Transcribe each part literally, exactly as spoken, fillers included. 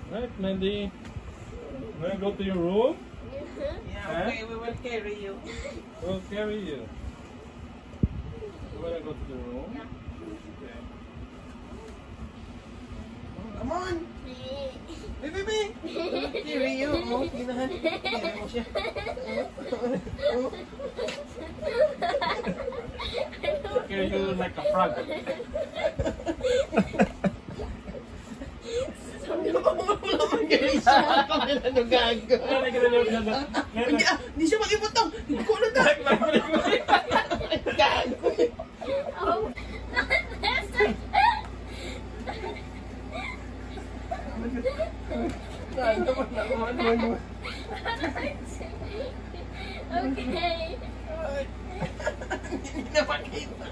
Right, Mandy? Wanna go to your room? Yeah, okay, we will carry you. We'll carry you. You wanna go to the room? Yeah. Okay. Come on! Hey, baby! Carry you. Oh, ginahan. Carry mo siya. Carry you like a frog. Ano gago? Hindi siya mag-ibutang. Hindi ko na dahil. Gago. Oh, not this. Okay. Hindi na makita.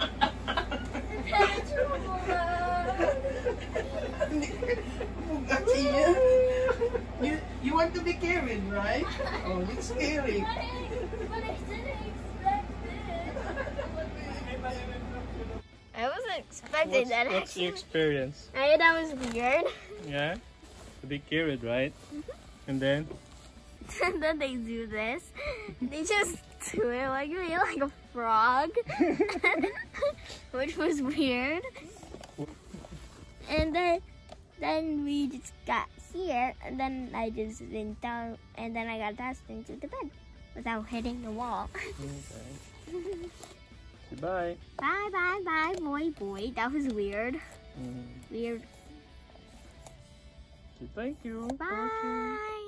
You, you want to be carried, right? Oh, it's scary. But I didn't expect this. I wasn't expecting What's, that what's the actually. experience? I that was weird. Yeah? To be carried, right? And then? And then they do this. They just do it like me, like a frog, which was weird. And then, then we just got here, and then I just went down, and then I got tossed into the bed without hitting the wall. Okay. Goodbye. Bye, bye, bye, boy, boy. That was weird. Mm. Weird. So thank you. Bye.